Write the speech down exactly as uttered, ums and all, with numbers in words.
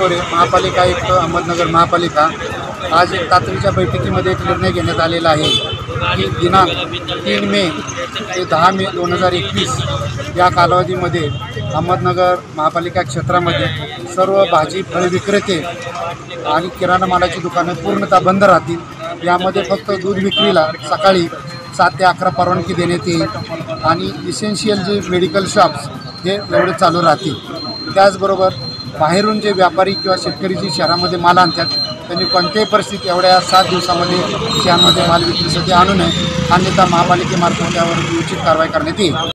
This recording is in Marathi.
महापालिका आयुक्त अहमदनगर महापालिका आज एक तातडीच्या बैठकीमध्ये एक निर्णय घेण्यात आलेला आहे की दिनांक तीन मे ते दहा मे दोन हजार एकवीस या कालावधीमध्ये अहमदनगर महापालिका क्षेत्रामध्ये सर्व भाजी फळ विक्रेते आणि किराणा मालाची दुकानं पूर्णतः बंद राहतील। यामध्ये फक्त दूध विक्रीला सकाळी सात ते अकरा परवानगी देण्यात येईल आणि इसेन्शियल जे मेडिकल शॉप्स हे एवढे चालू राहतील। त्याचबरोबर बाहेरून जे व्यापारी किंवा शेतकरी जे शहरामध्ये माल आणतात त्यांनी कोणत्याही परिस्थितीत एवढ्या सात दिवसामध्ये शहरामध्ये माल विक्रीसाठी आणू नये, अन्यथा महापालिकेमार्फत त्यावर उचित कारवाई करण्यात येईल।